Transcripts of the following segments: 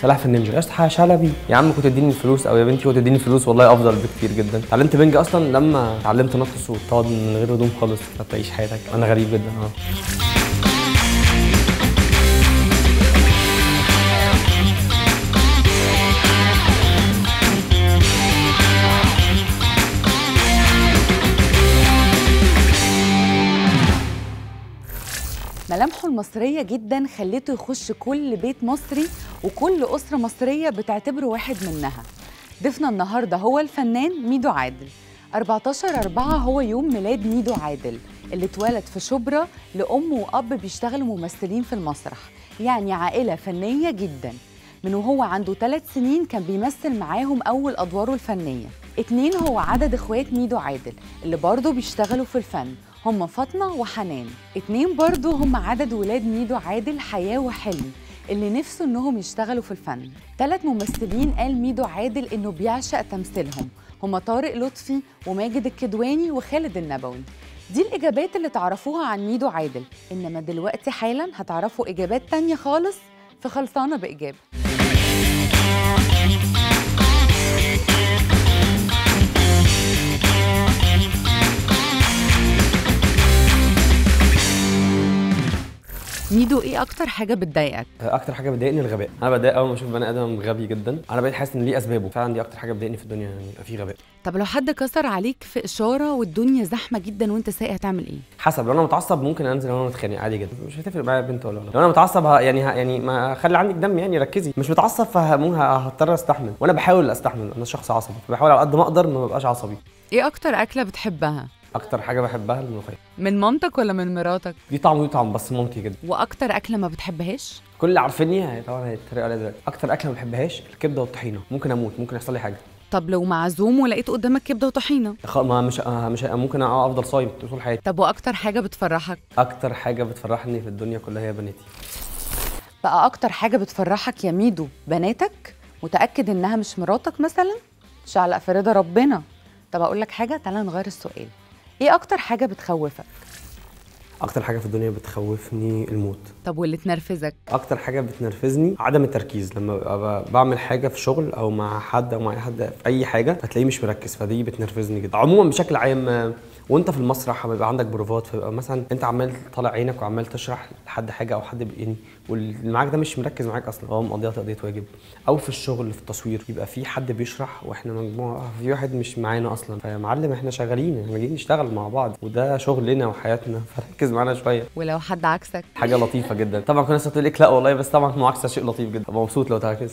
سلاحف النينجا. يا اسطى شلبي يا عم، كنت اديني الفلوس او يا بنتي كنت اديني الفلوس والله افضل بكتير جدا. اتعلمت بنج اصلا لما اتعلمت نط السور، تقعد من غير هدوم خالص تعيش حياتك. انا غريب جدا. ملامحه المصرية جدا خلته يخش كل بيت مصري وكل أسرة مصرية بتعتبره واحد منها. ضيفنا النهاردة هو الفنان ميدو عادل. 14/4 هو يوم ميلاد ميدو عادل اللي اتولد في شبرا لأم وأب بيشتغلوا ممثلين في المسرح، يعني عائلة فنية جدا. من وهو عنده 3 سنين كان بيمثل معاهم أول أدواره الفنية. 2 هو عدد إخوات ميدو عادل اللي برضه بيشتغلوا في الفن، هم فاطمة وحنان. 2 برضه هم عدد ولاد ميدو عادل، حياة وحلم، اللي نفسه إنهم يشتغلوا في الفن. 3 ممثلين قال ميدو عادل إنه بيعشق تمثيلهم، هم طارق لطفي وماجد الكدواني وخالد النبوي. دي الإجابات اللي تعرفوها عن ميدو عادل، إنما دلوقتي حالاً هتعرفوا إجابات تانية خالص في خلصانة بإجابة. ميدو، ايه اكتر حاجه بتضايقك؟ اكتر حاجه بتضايقني الغباء. انا بتضايق اول ما اشوف بني ادم غبي جدا. انا بقيت حاسس ان ليه اسبابه فعلا. دي اكتر حاجه بتضايقني في الدنيا، يعني يبقى في غباء. طب لو حد كسر عليك في اشاره والدنيا زحمه جدا وانت سايق هتعمل ايه؟ حسب. لو انا متعصب ممكن انزل وانا متخانق عادي جدا، مش هتفرق معايا بنت ولا ولد. لو انا متعصب يعني ما خلي عندك دم، يعني ركزي. مش متعصب هضطر استحمل، وانا بحاول استحمل. انا شخص عصبي، بحاول على قد ما اقدر ما ببقاش عصبي. ايه اكتر اكله بتحبها؟ اكتر حاجه بحبها الملوخيه. من مامتك ولا من مراتك؟ دي طعم ودي طعم، بس مامتي جدا. واكتر اكله ما بتحبهاش؟ كل اللي عارفيني طبعا هيتريقوا عليا دلوقتي. اكتر اكله ما بحبهاش الكبده والطحينه. ممكن اموت، ممكن يحصل لي حاجه. طب لو معزوم ولقيت قدامك كبده وطحينه؟ ما مش ممكن افضل صايم طول حياتي. طب واكتر حاجه بتفرحك؟ اكتر حاجه بتفرحني في الدنيا كلها هي بناتي. بقى اكتر حاجه بتفرحك يا ميدو بناتك؟ متاكد انها مش مراتك مثلا؟ شعلق في رضا ربنا. طب اقول لك حاجه، تعالى نغير السؤال. ايه اكتر حاجه بتخوفك؟ اكتر حاجه في الدنيا بتخوفني الموت. طب واللي تنرفزك؟ اكتر حاجه بتنرفزني عدم التركيز. لما ابقى بعمل حاجه في شغل او مع حد او مع اي حد في اي حاجه هتلاقيه مش مركز، فدي بتنرفزني جدا. عموما بشكل عام وانت في المسرح بيبقى عندك بروفات، فيبقى مثلا انت عمال طالع عينك وعمال تشرح لحد حاجه او حد يعني واللي معاك ده مش مركز معاك اصلا، هو مقضيها تقضيه واجب. او في الشغل في التصوير يبقى في حد بيشرح واحنا مجموعه، في واحد مش معانا اصلا. فيا معلم احنا شغالين، احنا جايين نشتغل مع بعض وده شغلنا وحياتنا، فركز معانا شويه. ولو حد عكسك؟ حاجه لطيفه جدا طبعا. كل الناس هتقول لك لا والله، بس طبعا المعاكسه شيء لطيف جدا، ابقى مبسوط لو تعكس.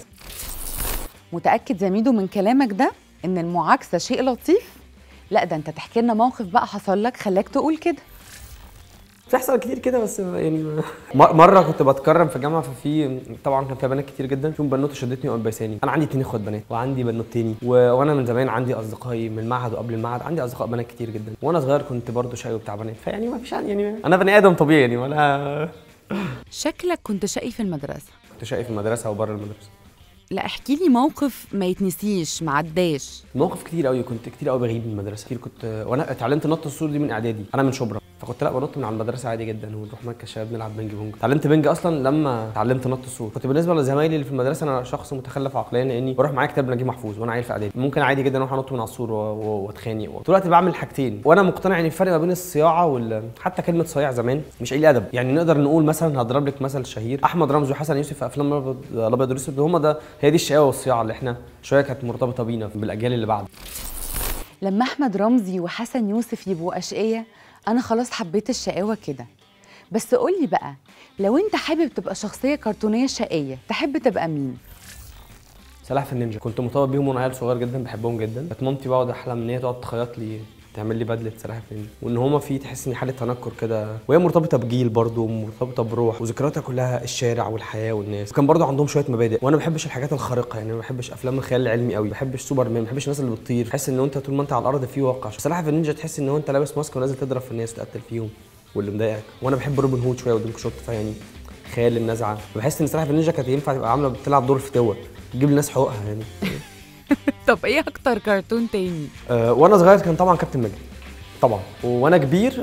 متاكد يا ميدو من كلامك ده ان المعاكسه شيء لطيف؟ لا ده انت تحكي لنا موقف بقى حصل لك خلاك تقول كده. بتحصل كتير كده بس يعني مره كنت بتكرم في جامعه، ففي طبعا كان فيها بنات كتير جدا، فيهم بنوته شدتني وقبيساني. انا عندي 2 اخوات بنات وعندي بنوت تاني وانا من زمان عندي اصدقائي من المعهد وقبل المعهد عندي اصدقاء بنات كتير جدا. وانا صغير كنت برضو شقي بتاع بنات، فيعني ما فيش يعني انا بني ادم طبيعي يعني ولا. شكلك كنت شقي في المدرسه. كنت شقي في المدرسه وبره المدرسه. لا احكي لي موقف ما يتنسيش ما عداش. مواقف كتير قوي. كنت كتير قوي بغيب من المدرسه كتير. كنت وانا اتعلمت نط السور دي من اعدادي. انا من شبرا، فكنت لا بنط من على المدرسه عادي جدا ونروح مركز شباب نلعب بينج بونج. اتعلمت بنج اصلا لما اتعلمت نط السور. كنت بالنسبه لزمايلي اللي في المدرسه انا شخص متخلف عقليا، لاني بروح معايا كتاب نجيب محفوظ وانا عيل في اعدادي. ممكن عادي جدا اروح انط من على السور واتخانق طول الوقت بعمل حاجتين. وانا مقتنع ان الفرق ما بين الصياعه حتى كلمه صياع زمان مش قليل ادب. يعني نقدر نقول مثلا هضرب لك مثل شهير، احمد رمزي وحسن يوسف في افلام الابيض والاسود، هم ده هي دي الشقاوه والصياعه اللي احنا شويه كانت مرتبطه بينا بالاجيال اللي بعد. لما احمد رمزي وحسن يوسف يبقوا اشقياء انا خلاص حبيت الشقاوه كده. بس قولي بقى، لو انت حابب تبقى شخصيه كرتونيه شقيه تحب تبقى مين؟ سلاحف النينجا. كنت مرتبط بيهم وانا عيل صغير جدا، بحبهم جدا. كانت مامتي بقعد احلم ان هي تقعد تخيط لي تعمل لي بدله سلاحف النينجا، وان هما في تحس ان حاله تنكر كده، وهي مرتبطه بجيل برضه مرتبطه بروح وذكرياتها كلها الشارع والحياه والناس. وكان برضه عندهم شويه مبادئ، وانا ما بحبش الحاجات الخارقه. يعني ما بحبش افلام الخيال العلمي قوي، ما بحبش سوبر مان، ما بحبش الناس اللي بتطير. تحس ان انت طول ما انت على الارض في واقع. سلاحف النينجا تحس ان انت لابس ماسك ونازل تضرب في الناس تقتل فيهم واللي مضايقك. وانا بحب روبن هود شويه ودون كيشوت، فيعني خيال النزعه. بحس ان سلاحف النينجا كانت ينفع تبقى عامله بتلعب دور الفتوه تجيب للناس حقوقها يعني. طب ايه اكتر كرتون تاني؟ وانا صغير كان طبعا كابتن ماجد طبعا. وانا كبير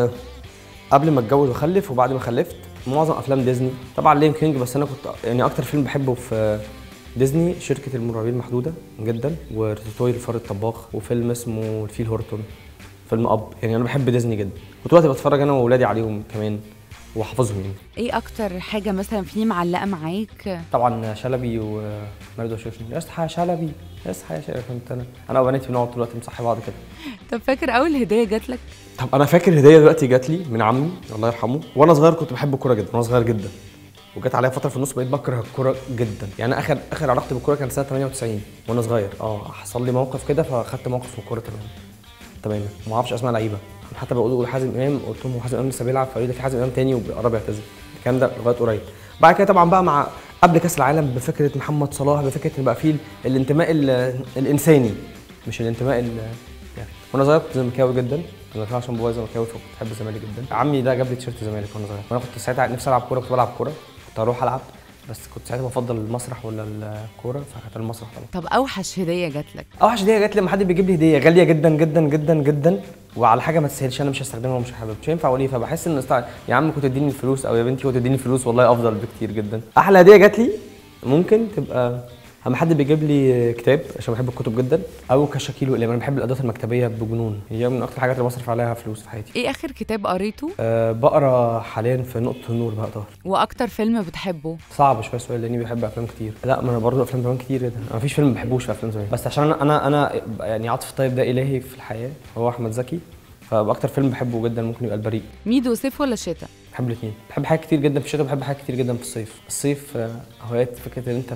قبل ما اتجوز واخلف وبعد ما خلفت معظم افلام ديزني طبعا ليون كينج. بس انا كنت يعني اكتر فيلم بحبه في ديزني شركه المرعبين المحدوده جدا، وراتاتوي الفار الطباخ، وفيلم اسمه الفيل هورتون، فيلم اب. يعني انا بحب ديزني جدا، ودلوقتي بتفرج انا واولادي عليهم كمان وحافظهم يعني. ايه اكتر حاجه مثلا فيه معلقه معاك؟ طبعا شلبي وميردو شوشني، اصحى يا شلبي اصحى يا شلبي. كنت انا وبناتي بنقعد طول الوقت نصحي بعض كده. طب فاكر اول هديه جات لك؟ طب انا فاكر هديه دلوقتي جات لي من عمي الله يرحمه، وانا صغير كنت بحب الكوره جدا، وانا صغير جدا، وجت عليا فتره في النص بقيت بكره الكوره جدا. يعني اخر علاقتي بالكوره كانت سنه 98 وانا صغير. حصل لي موقف كده فاخدت موقف في الكوره تماما. ما اعرفش اسماء لعيبه، حتى بقول حازم امام، قلت لهم هو حازم امام لسه بيلعب، فقالوا لي ده في حازم امام تاني وقرب يعتزل. الكلام ده لغايه قريب. بعد كده طبعا بقى مع قبل كاس العالم بفكره محمد صلاح، بفكره ان بقى فيه الانتماء الانساني مش الانتماء يعني. وانا صغير كنت زملكاوي جدا، انا عشان بابايا زملكاوي فكنت بحب الزمالك جدا. عمي ده جاب لي تيشيرت الزمالك وانا صغير، وانا كنت ساعتها نفسي العب كوره، كنت بلعب كوره، كنت اروح العب، بس كنت ساعتها بفضل المسرح ولا الكوره، فكانت المسرح طبعا. طب اوحش هديه جات لك؟ اوحش هديه جات لي لما حد بيجيب لي هديه غاليه جدا جدا جدا جدا وعلى حاجه ما تستاهلش، انا مش هستخدمها ومش حابب، مش هينفع اقول ايه، فبحس ان يا عم كنت تديني الفلوس، او يا بنتي كنت تديني الفلوس، والله افضل بكتير جدا. احلى هديه جات لي ممكن تبقى اما حد بيجيب لي كتاب عشان بحب الكتب جدا، او كشاكيل واقلام. انا بحب الادوات المكتبيه بجنون، هي من اكتر الحاجات اللي بصرف عليها فلوس في حياتي. ايه اخر كتاب قريته؟ بقرا حاليا في نقطه النور بقى طاهر. واكتر فيلم بتحبه؟ صعب شويه السؤال لاني بحب افلام كتير. لا ما انا برضه افلام زمان كتير جدا، ما فيش فيلم ما بحبوش في افلام زمان، بس عشان انا يعني عاطف الطيب ده الهي في الحياه هو احمد زكي، فاكتر فيلم بحبه جدا ممكن يبقى البريء. ميدو صيف ولا شتاء؟ بحب الاثنين، بحب حاجات كتير جدا في الشتاء، بحب حاجات كتير جدا في الصيف. الصيف هوايات فكره ان انت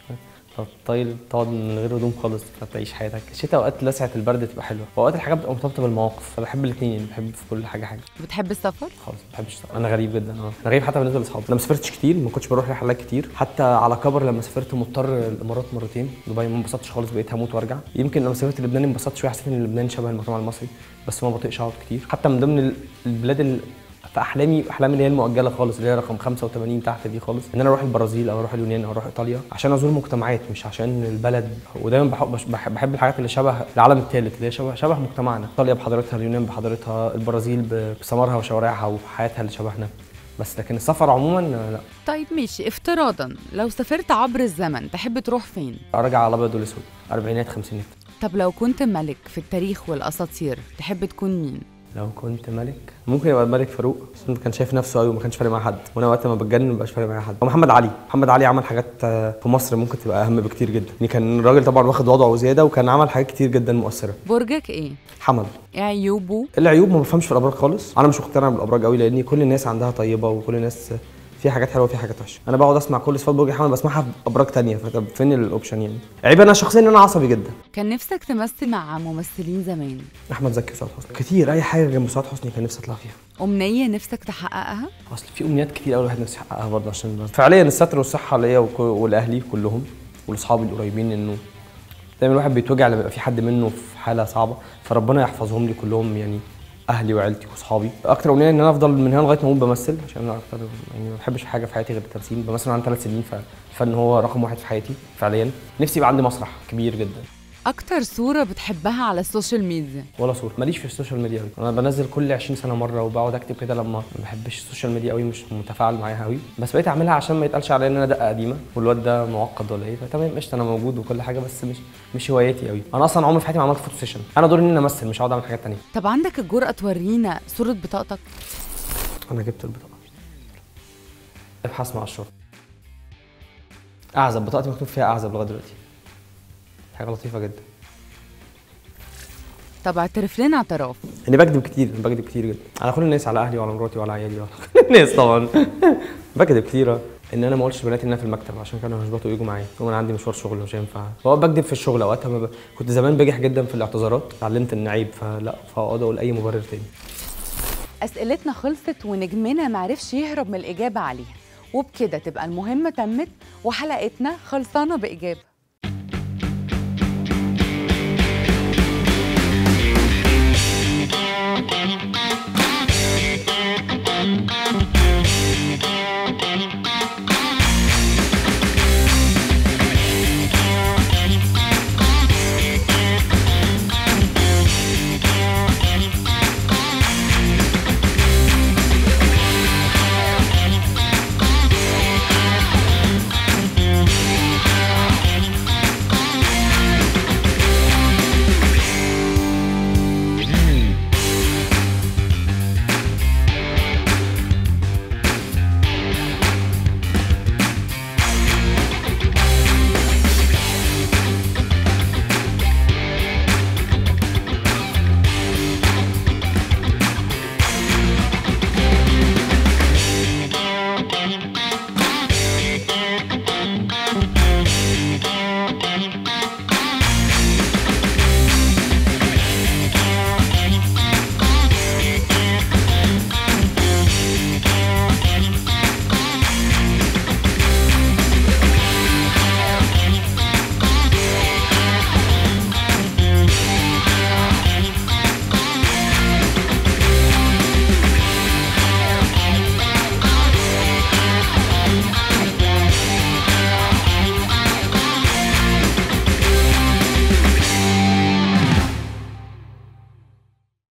تطيل تقعد من غير هدوم خالص فتعيش حياتك. الشتاء اوقات لسعه البرد تبقى حلوه، واوقات الحاجات بتبقى مرتبطه بالمواقف، فبحب الاثنين يعني، بحب في كل حاجه. بتحب السفر؟ خالص ما بحبش السفر، انا غريب جدا. انا غريب حتى بالنسبه لاصحابي، انا ما سافرتش كتير، ما كنتش بروح رحلات كتير، حتى على كبر لما سافرت مضطر الامارات مرتين، دبي ما انبسطتش خالص، بقيت هموت وارجع. يمكن لما سافرت لبنان انبسطت شويه، حسيت ان لبنان شبه المجتمع المصري، بس ما بطيقش اقعد كتير. حتى من ضمن البلاد في احلامي اللي هي المؤجله خالص، اللي هي رقم 85 تحت دي خالص، ان انا اروح البرازيل او اروح اليونان او اروح ايطاليا عشان ازور مجتمعات مش عشان البلد. ودايما بحب الحاجات اللي شبه العالم الثالث، اللي هي شبه مجتمعنا. ايطاليا بحضارتها، اليونان بحضارتها، البرازيل بسمرها وشوارعها وحياتها اللي شبهنا، بس لكن السفر عموما لا. طيب ماشي، افتراضا لو سافرت عبر الزمن تحب تروح فين؟ ارجع على الابيض والاسود، اربعينات خمسينات. طب لو كنت ملك في التاريخ والاساطير تحب تكون مين؟ لو كنت ملك ممكن يبقى الملك فاروق، بس كان شايف نفسه قوي وما كانش فارق مع حد، وانا وقت ما بتجنن ما بقاش فارق مع حد. ومحمد علي عمل حاجات في مصر ممكن تبقى اهم بكتير جدا، يعني كان الراجل طبعا واخد وضعه زياده، وكان عمل حاجات كتير جدا مؤثره. برجك ايه؟ حمل. ايه عيوبه؟ العيوب ما بفهمش في الابراج خالص، انا مش مقتنع بالابراج قوي، لان كل الناس عندها طيبه وكل الناس في حاجات حلوه وفي حاجات وحشه. انا بقعد اسمع كل صفات برج الحمل بسمعها في ابراج ثانيه، فطب فين الاوبشن يعني؟ عيب انا شخصيا ان انا عصبي جدا. كان نفسك تمثل مع ممثلين زمان؟ احمد زكي وسعاد حسني كتير، اي حاجه جنب سعاد حسني كان نفسي اطلع فيها. امنيه نفسك تحققها؟ اصل في امنيات كتير قوي الواحد نفسه يحققها برضه، عشان فعليا الستر والصحه ليا ولاهلي كلهم ولاصحابي القريبين، انه دايما الواحد بيتوجع لما يبقى في حد منه في حاله صعبه، فربنا يحفظهم لي كلهم يعني، اهلي وعيلتي واصحابي. اكتر امنيه ان انا افضل من هنا لغايه ما اموت بمثل، عشان انا اكتر يعني ما بحبش حاجه في حياتي غير التمثيل. بمثل عن 3 سنين، فالفن هو رقم 1 في حياتي فعليا. نفسي يبقى عندي مسرح كبير جدا. اكتر صوره بتحبها على السوشيال ميديا؟ ولا صوره، ماليش في السوشيال ميديا قوي، انا بنزل كل 20 سنه مره وبقعد اكتب كده، لما ما بحبش السوشيال ميديا قوي، مش متفاعل معاها قوي، بس بقيت اعملها عشان ما يتقالش عليا ان انا دقه قديمه والواد ده معقد ولا ايه. فتمام قشطه، انا موجود وكل حاجه، بس مش هوايتي قوي. انا اصلا عمري في حياتي ما عملت فوتو سيشن، انا دوري ان انا امثل، مش هقعد اعمل حاجات ثانيه. طب عندك الجرأه تورينا صوره بطاقتك؟ انا جبت البطاقه، ابحث مع الشرطه. اعزب، بطاقتي مكتوب فيها اعزب لغايه دلوقتي، حاجه لطيفه جدا. طب اعترف لنا اعتراف. اني بكذب كتير جدا على كل الناس، على اهلي وعلى مراتي وعلى عيالي وعلى كل الناس طبعا. بكذب كتير ان انا ما قلتش لبناتي ان انا في المكتب عشان كانوا هيظبطوا يجوا معايا، وانا عندي مشوار شغل مش هينفع. فهو بكذب في الشغل اوقات، كنت زمان بجح جدا في الاعتذارات، اتعلمت ان عيب، فاقعد اقول اي مبرر تاني. اسئلتنا خلصت ونجمنا معرفش يهرب من الاجابه عليها، وبكده تبقى المهمه تمت وحلقتنا خلصانه باجابه.